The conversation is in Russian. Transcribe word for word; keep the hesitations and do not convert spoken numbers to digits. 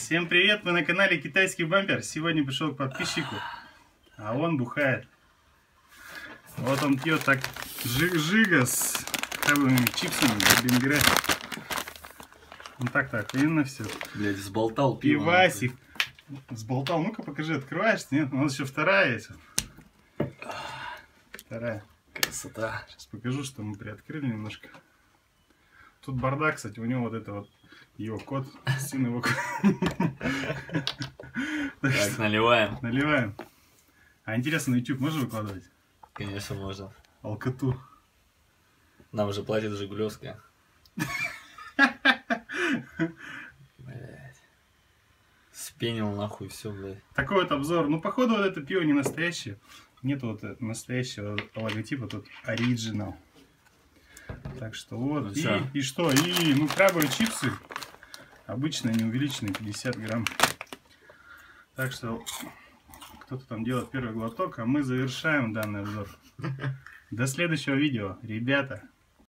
Всем привет, мы на канале Китайский Бампер. Сегодня пришел к подписчику, а он бухает. Вот он пьет так жиг-жига с хавовыми чипсами, бенгре. Ну так-так, именно все. Блять, взболтал пиво. Пивасик. Взболтал, ну-ка покажи, открываешься? Нет, у нас еще вторая есть. Вторая. Красота. Сейчас покажу, что мы приоткрыли немножко. Тут бардак, кстати, у него вот это вот его кот, сын его кот. Так, наливаем. Наливаем. А интересно, на YouTube можно выкладывать? Конечно, можно. Алкоту. Нам уже платит Жигулевская. Блять. Спенил нахуй все, блядь. Такой вот обзор. Ну, походу, вот это пиво не настоящее. Нет вот настоящего логотипа, тут оригинал. Так что вот. Ну, и, и что? И, ну, крабовые чипсы. Обычные, неувеличенные, пятьдесят грамм. Так что кто-то там делает первый глоток, а мы завершаем данный обзор. До следующего видео, ребята.